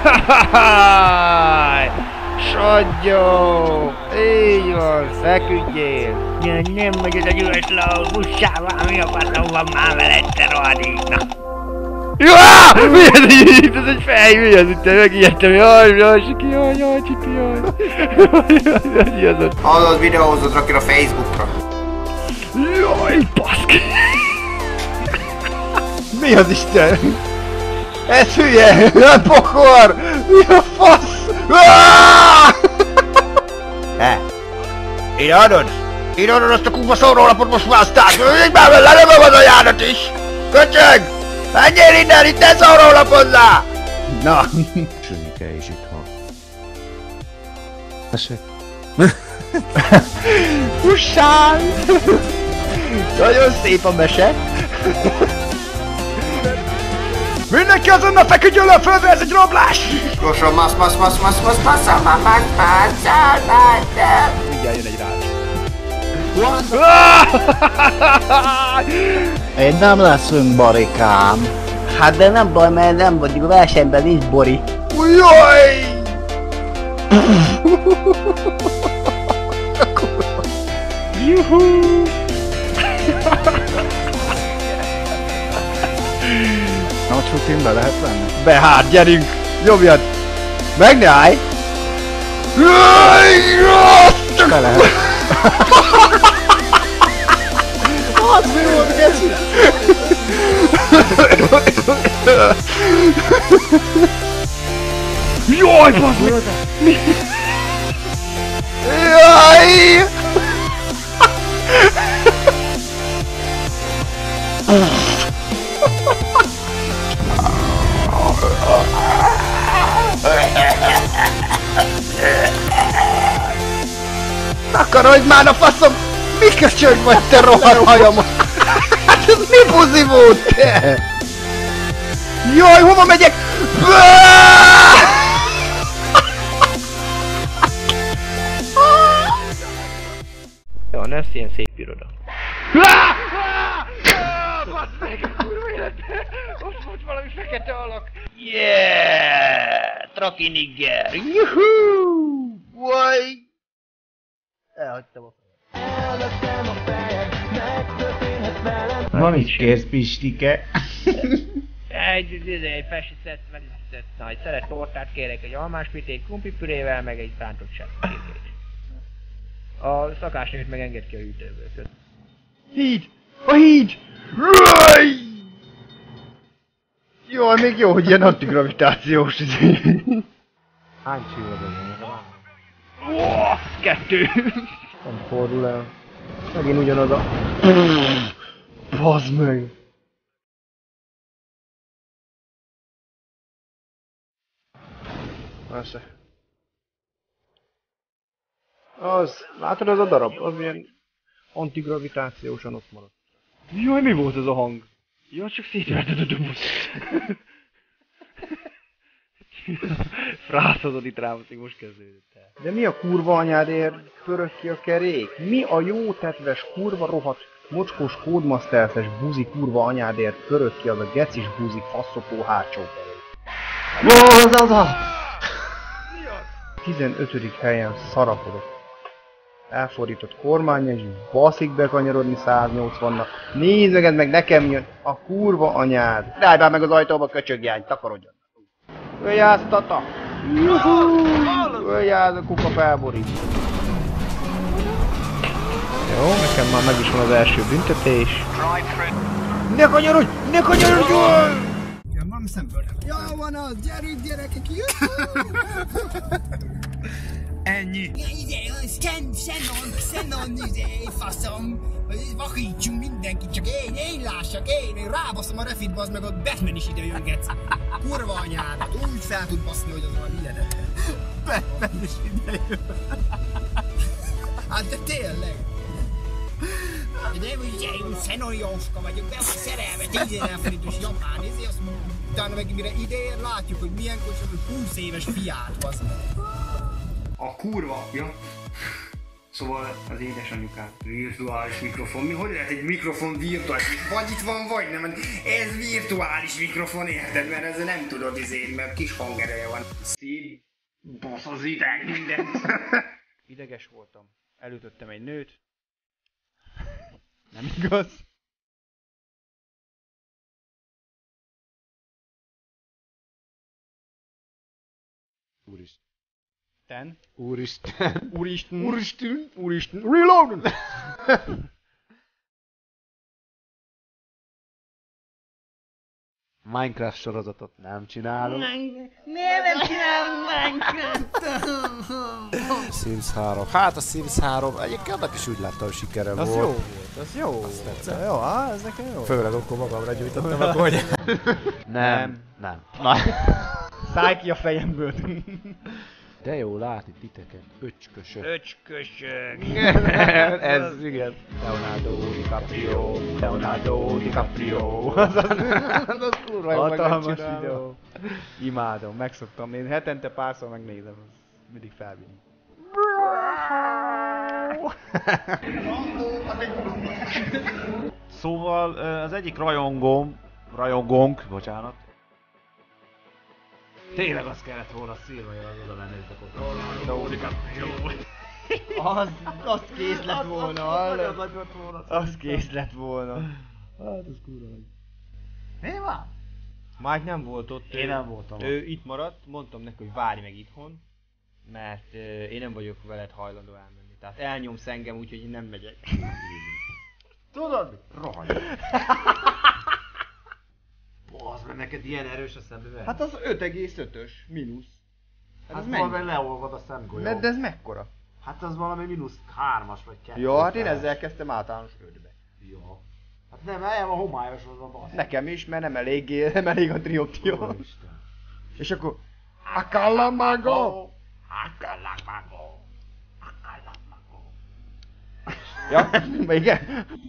Sodgyó! Így van, feküdjél! Nem megy ez egy üres lau, busszál valami a faszom van már veled, te rohadékna! Jaj! Mi ez így? Ez egy fej, mi ez itt? Megijedtem, jaj, Siki, jaj, Csipi, jaj! Hallod, videózod, rakja a Facebookra. Jaj, baszki! Mi az Isten? Ez hülye! Nem pokor! Mi a fasz? Ide adod? Ide adod azt a kuba szórólapot, most vászták! Még már lelövöm az ajádat is! Köcsög! Menjél innen, itt ne szórólapozzál! Na! Sönike is itthon. Tessék. Hussál! Nagyon szép a mese! Mindenki azonnal feküdjön le a földre, ez egy rablás! Gyorsan, masz! Mindjárt jön egy rács. Én nem leszünk barikám. Hát de nem baj, mert nem vagyunk versenyben, nincs bori. Ujjaj! Juhú! Nagy rutinbe lehet venni? Be hát, gyerünk! Nyomjad! Meg ne állj! Be lehet. Az mi volt, geci? Jaj, bazd meg! Mi? Jaj! Takarodj már a faszom! Mi köcsög vagy te rohadt hajamon? Hát ez mi buzi volt te? Jaj, hova megyek? Jó, nem ilyen szép iroda. Basz meg a kurva életbe! Ott volt valami fekete alak! Yeah! Traki nigger! Juhú! Vaj! Elhagytam a fejem. Na mit kérsz, Pistike? Egy festett, na, egy szelet tortát kérek, egy almáspitét, krumplipürével, meg egy rántott sárkét. A szakásnőt meg enged ki a hűtőből. Híd! A híd! Raj! Jaj, még jó, hogy ilyen antigravitációs izé. Hány csillag az? Oh, 2! Nem fordul el. Megint ugyanoda. Bazd meg! Persze. Az, látod az a darab? Az ilyen antigravitációsan ott maradt. Jaj, mi volt ez a hang? Jaj, csak szétverted a dobozt. Frászodod itt rám, hogy most kezdődött el. De mi a kurva anyádért pörög ki a kerék? Mi a jó tetves kurva rohadt mocskos kódmasterfes buzi kurva anyádért pörög ki az a gecis buzi faszopó hátsó kerék? Az! 15. helyen szarakodok. Elfordított kormány és baszik bekanyarodni 180-nak. Nézeged meg, nekem jön a kurva anyád. Ráj már meg az ajtóba, köcsögjány, takarodjon. Öljálsz, tata! Juhú! Öljálsz, a kuka felborít. Jó, nekem már meg is van az első büntetés. Ne kanyarodj! Ne kanyarodj! Ja, van szemből. Ja, van az! Gyerünk, gyerekek! Ennyi. Szenon, faszom. Vakítsunk mindenki, csak én lássak, én rábaszom a refit, bazd meg, ott Batman is ide jön, gec. Kurva anyádat, úgy fel tud baszni, hogy az van ilyenet. Batman is ide jön. Hát de tényleg. De úgy Szenon Jóska vagyok, be vagy szerelve, 10 000 forintos japán, ezért azt utána meg mire ideér, látjuk, hogy milyen kocsak, hogy 20 éves fiát, bazd meg. A kurva apja Szóval az édesanyukám virtuális mikrofon. Mi hogy lehet egy mikrofon virtuális? Vagy itt van, vagy nem. Ez virtuális mikrofon, érted? Mert ezzel nem tudod mert kis hangereje van. Szín, basz az ideg, mindent. Ideges voltam. Elütöttem egy nőt. Nem igaz. Úristen. Úristen. Úristen. Úristen. Úristen. Reload! Minecraft sorozatot nem csinálok. Miért nem csinálunk Minecraft-t? Sims 3. Hát a Sims 3 egyébként annak is úgy láttam, hogy sikere Az volt. jó volt, az jó volt. tetszett. Jó, ez nekem jó. Főleg akkor magamra gyújtottam a konyhát. Nem. Na. Szállj ki a fejemből. De jó látni titeket. Öcskösök. Öcskösök. Ez igen. Leonardo DiCaprio. Leonardo DiCaprio. Az kurva jó hatalmas videó. Imádom, megszoktam. Én hetente párszor megnézem. Mindig felvinni. Szóval az egyik rajongónk, bocsánat. Tényleg az kellett volna szírva, hogy oda mennétek ott. Leonardo DiCaprio. Az kész lett volna, hallod? Az lett volna. Az kész lett volna. Hát ez kurva nagy. Mi van? Mike nem volt ott. Én nem voltam ott. Ő itt maradt, mondtam neki, hogy várj meg itthon. Mert én nem vagyok veled hajlandó elmenni. Tehát elnyomsz engem, úgyhogy én nem megyek. Tudod mit? Rohanj. Bazd meg, neked ilyen erős a szemüveg. Hát az 5,5-ös mínusz. Hát valami leolvad a szemgolyó. De ez mekkora? Hát az valami mínusz 3-as vagy 2. Jó, hát én ezzel kezdtem általános 5-be. Jó. Hát nem, eljem a homályos az a basz. Nekem is, mert nem elég a trioptió. Úristen. És akkor... Akallamago! Akallamago! Akallamago! Ja, igen?